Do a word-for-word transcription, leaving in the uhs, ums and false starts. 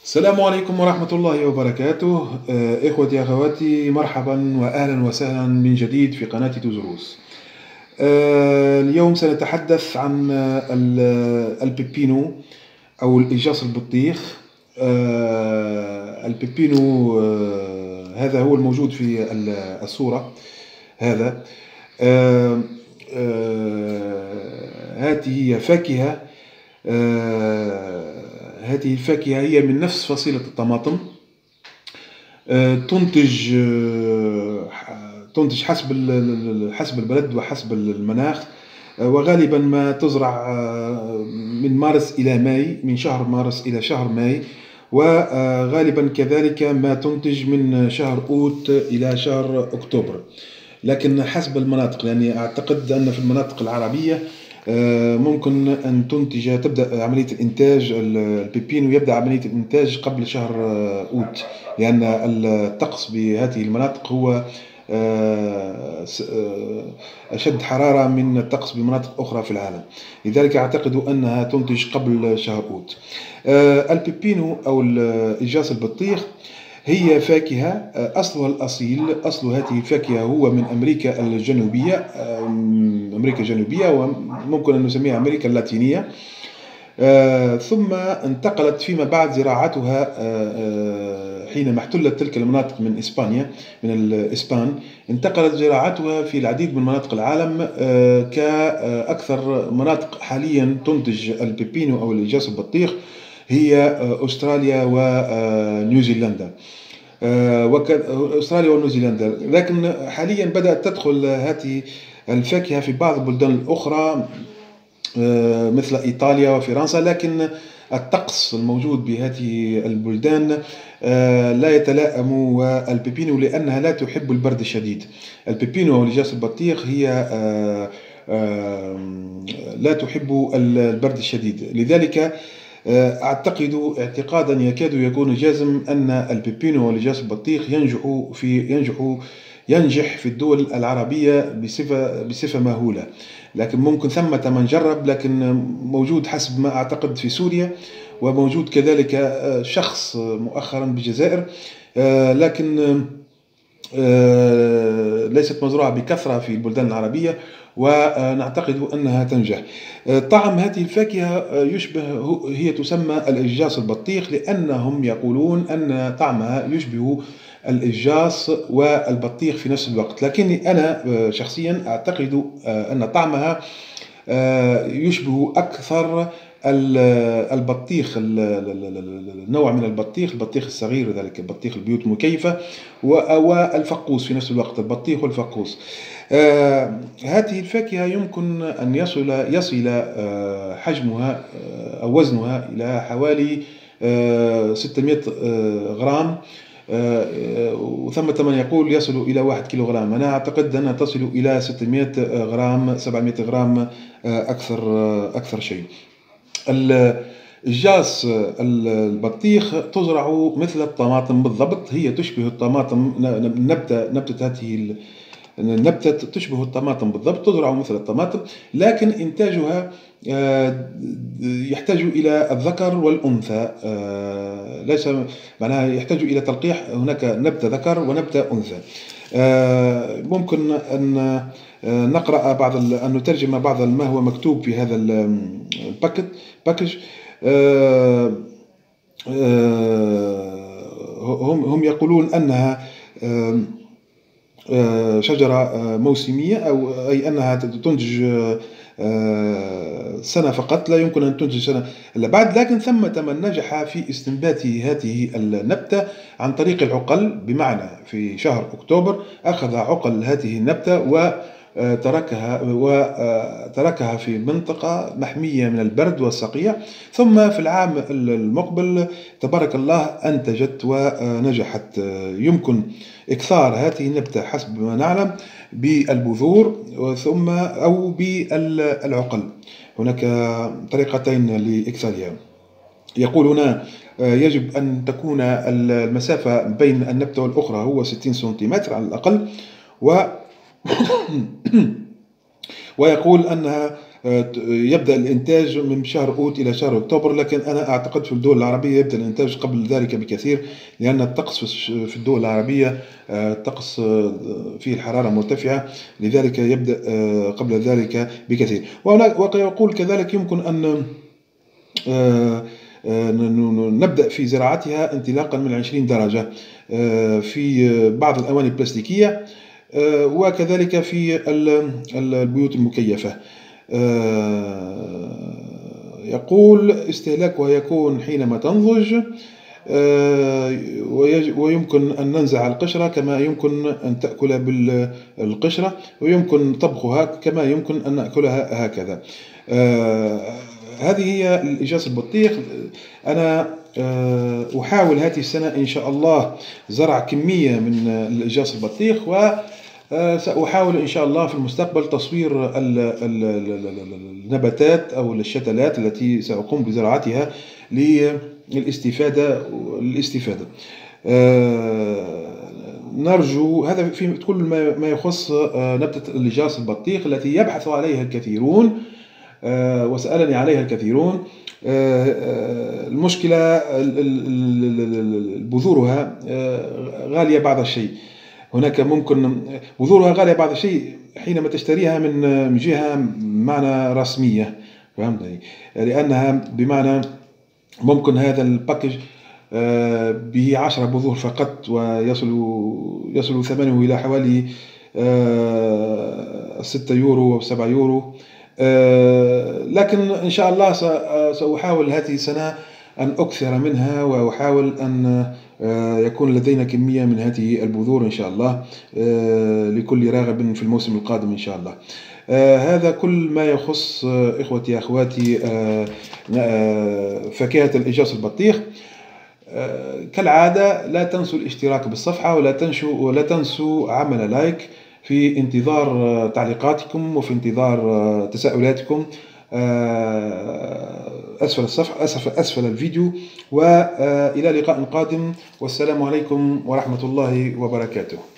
السلام عليكم ورحمة الله وبركاته. آه، إخوتي أخواتي، مرحبا وأهلا وسهلا من جديد في قناة توزروس. آه، اليوم سنتحدث عن آه، ال- البيبينو أو الإجاص البطيخ. آه، البيبينو آه، هذا هو الموجود في ال- الصورة. هذا آه، آه، هذه هي فاكهة. آه، هذه الفاكهة هي من نفس فصيلة الطماطم. آه، تنتج آه، تنتج حسب ال- ال- حسب البلد وحسب المناخ. آه، وغالبا ما تزرع آه، من مارس إلى ماي، من شهر مارس إلى شهر ماي. وغالبا كذلك ما تنتج من شهر أوت إلى شهر أكتوبر، لكن حسب المناطق، لأني أعتقد أن في المناطق العربية آه، ممكن أن تنتج تبدأ عملية الإنتاج البيبينو يبدأ عملية الإنتاج قبل شهر آه، أوت، لأن الطقس بهذه المناطق هو آه، س- آه، أشد حرارة من الطقس بمناطق أخرى في العالم. لذلك أعتقد أنها تنتج قبل شهر أوت. آه، البيبينو أو الإجاص البطيخ هي فاكهة آه، أصلها الأصيل، أصل هذه الفاكهة هو من أمريكا الجنوبية، آم، أمريكا الجنوبية، وممكن أن نسميها أمريكا اللاتينية. آه، ثم انتقلت فيما بعد زراعتها آه، آه، حينما احتلت تلك المناطق من إسبانيا، من الإسبان. انتقلت زراعتها في العديد من مناطق العالم، آه، كأكثر مناطق حاليا تنتج البيبينو أو الإجاص البطيخ هي آه، أستراليا ونيوزيلندا. آه، وك- أستراليا ونيوزيلندا. لكن حاليا بدأت تدخل هذه الفاكهة في بعض البلدان الأخرى، آه، مثل إيطاليا وفرنسا، لكن الطقس الموجود بهذه البلدان آه، لا يتلائم والبيبينو، لأنها لا تحب البرد الشديد. البيبينو أو الإجاص البطيخ هي آه، آه، لا تحب البرد الشديد. لذلك آه، أعتقد اعتقادا يكاد يكون جازم أن البيبينو والإجاص البطيخ ينجح في ينجح ينجح في الدول العربية بصفة بصفة مهولة. لكن ممكن ثمة من جرب، لكن موجود حسب ما أعتقد في سوريا، وموجود كذلك آه، شخص مؤخرا بالجزائر. آه، لكن آه، ليست مزروعة بكثرة في البلدان العربية، ونعتقد أنها تنجح. آه، طعم هذه الفاكهة آه، يشبه، هي تسمى الإجاص البطيخ، لأنهم يقولون أن طعمها يشبه الإجاص والبطيخ في نفس الوقت. لكني أنا آه، شخصيا أعتقد آه، أن طعمها آه، يشبه أكثر ال- البطيخ، ال- ال- ال- النوع من البطيخ، البطيخ الصغير، ذلك البطيخ البيوت المكيفة، و- والفقوس في نفس الوقت، البطيخ والفقوس. آه، هذه الفاكهة يمكن أن يصل يصل آه، حجمها آه، أو وزنها إلى حوالي آه، ستمائة آه، غرام. آه، آه، وثمة من يقول يصل إلى واحد كيلوغرام. أنا أعتقد أنها تصل إلى ستمائة غرام، سبعمائة غرام آه، أكثر آه، أكثر شيء. الجاس البطيخ تزرع مثل الطماطم بالضبط، هي تشبه الطماطم، نبتة نبتة هذه النبتة تشبه الطماطم بالضبط، تزرع مثل الطماطم، لكن إنتاجها آه، يحتاج إلى الذكر والأنثى. آه، ليس معناها يحتاج إلى تلقيح، هناك نبتة ذكر ونبتة أنثى. آه، ممكن أن آه، نقرأ بعض ال- أن نترجم بعض ما هو مكتوب في هذا الباكت باكج. آه، آه، هم هم يقولون أنها آه، آه، شجرة آه، موسمية، أو أي أنها تنتج آه، سنة فقط، لا يمكن أن تنتج سنة إلا بعد. لكن ثمة من نجح في استنبات هذه النبتة عن طريق العقل، بمعنى في شهر أكتوبر أخذ عقل هذه النبتة وتركها وتركها في منطقة محمية من البرد والصقيع، ثم في العام المقبل تبارك الله أنتجت ونجحت. يمكن إكثار هذه النبتة حسب ما نعلم بالبذور ثم أو بالعقل. هناك طريقتين لإكثارها. يقول هنا آه، يجب أن تكون المسافة بين النبتة والأخرى هو ستين سنتيمتر على الأقل، و ويقول أنها يبدأ الإنتاج من شهر أوت إلى شهر أكتوبر، لكن أنا أعتقد في الدول العربية يبدأ الإنتاج قبل ذلك بكثير، لأن الطقس في الدول العربية الطقس فيه الحرارة مرتفعة، لذلك يبدأ قبل ذلك بكثير. ويقول كذلك يمكن أن نبدأ في زراعتها انطلاقا من عشرين درجة في بعض الأواني البلاستيكية، وكذلك في البيوت المكيفة. يقول استهلاكها يكون حينما تنضج، ويمكن أن ننزع القشرة كما يمكن أن تأكل بالقشرة، ويمكن طبخها كما يمكن أن نأكلها هكذا. هذه هي الإجاص البطيخ. أنا أحاول هذه السنة إن شاء الله زرع كمية من الإجاص البطيخ، وسأحاول إن شاء الله في المستقبل تصوير النباتات أو الشتلات التي سأقوم بزراعتها للاستفادة الاستفادة نرجو هذا في كل ما يخص نبتة الإجاص البطيخ التي يبحث عليها الكثيرون وسألني عليها الكثيرون. المشكلة بذورها غالية بعض الشيء، هناك ممكن بذورها غالية بعض الشيء حينما تشتريها من جهة معنى رسمية، فهمتني، لأنها بمعنى ممكن هذا الباكج به عشرة بذور فقط، ويصل يصل ثمنه إلى حوالي ستة يورو أو سبعة يورو. لكن إن شاء الله سأحاول هذه السنة أن أكثر منها، وأحاول أن يكون لدينا كمية من هذه البذور إن شاء الله لكل راغب في الموسم القادم إن شاء الله. هذا كل ما يخص إخوتي أخواتي فاكهة الإجاص البطيخ. كالعادة لا تنسوا الاشتراك بالصفحة، ولا تنسوا ولا تنسوا عمل لايك، في انتظار تعليقاتكم وفي انتظار تساؤلاتكم أسفل الصفحة أسفل الفيديو. وإلى لقاء قادم، والسلام عليكم ورحمة الله وبركاته.